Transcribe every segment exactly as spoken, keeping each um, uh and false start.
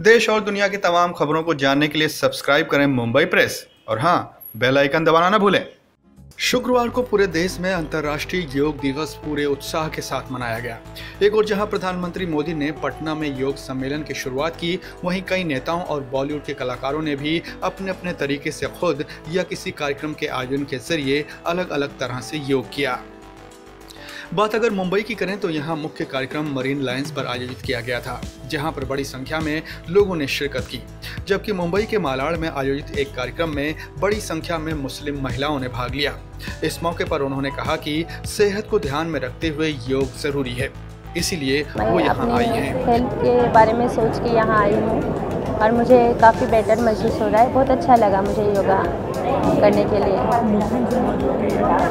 देश और दुनिया की तमाम खबरों को जानने के लिए सब्सक्राइब करें मुंबई प्रेस और हाँ, बेल आइकन दबाना ना भूलें। शुक्रवार को पूरे देश में अंतर्राष्ट्रीय योग दिवस पूरे उत्साह के साथ मनाया गया। एक और जहां प्रधानमंत्री मोदी ने पटना में योग सम्मेलन की शुरुआत की, वहीं कई नेताओं और बॉलीवुड के कलाकारों ने भी अपने अपने तरीके से खुद या किसी कार्यक्रम के आयोजन के जरिए अलग अलग तरह से योग किया। बात अगर मुंबई की करें तो यहाँ मुख्य कार्यक्रम मरीन लाइन्स पर आयोजित किया गया था, जहाँ पर बड़ी संख्या में लोगों ने शिरकत की, जबकि मुंबई के मालाड में आयोजित एक कार्यक्रम में बड़ी संख्या में मुस्लिम महिलाओं ने भाग लिया। इस मौके पर उन्होंने कहा कि सेहत को ध्यान में रखते हुए योग जरूरी है, इसीलिए वो यहाँ आई हैं। हेल्थ के बारे में सोच के यहाँ आई हूँ और मुझे काफ़ी बेटर महसूस हो रहा है। बहुत अच्छा लगा मुझे योगा करने के लिए।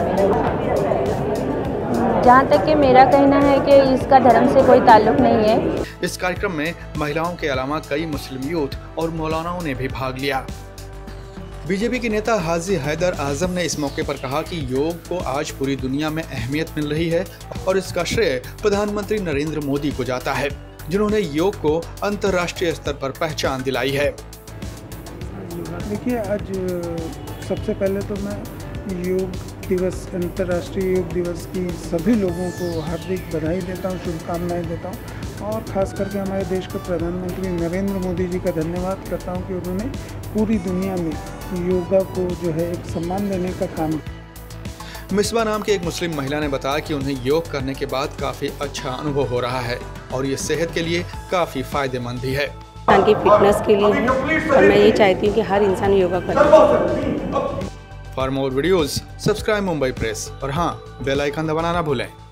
जहाँ तक कि मेरा कहना है कि इसका धर्म से कोई ताल्लुक नहीं है। इस कार्यक्रम में महिलाओं के अलावा कई मुस्लिम यूथ और मौलानाओं ने भी भाग लिया। बीजेपी के नेता हाजी हैदर आजम ने इस मौके पर कहा कि योग को आज पूरी दुनिया में अहमियत मिल रही है और इसका श्रेय प्रधानमंत्री नरेंद्र मोदी को जाता है, जिन्होंने योग को अंतर्राष्ट्रीय स्तर पर पहचान दिलाई है। देखिए, आज सबसे पहले तो मैं योग दिवस, अंतर्राष्ट्रीय योग दिवस की सभी लोगों को हार्दिक बधाई देता हूँ, शुभकामनाएं देता हूँ और ख़ास करके हमारे देश के प्रधानमंत्री नरेंद्र मोदी जी का धन्यवाद करता हूँ कि उन्होंने पूरी दुनिया में योगा को जो है एक सम्मान देने का काम किया। मिसबा नाम की एक मुस्लिम महिला ने बताया कि उन्हें योग करने के बाद काफ़ी अच्छा अनुभव हो रहा है और ये सेहत के लिए काफ़ी फायदेमंद भी है। इंसान की फिटनेस के लिए है और मैं ये चाहती हूँ कि हर इंसान योगा करे। For more videos subscribe Mumbai press और हाँ, बेल आइकन दबाना ना भूलें।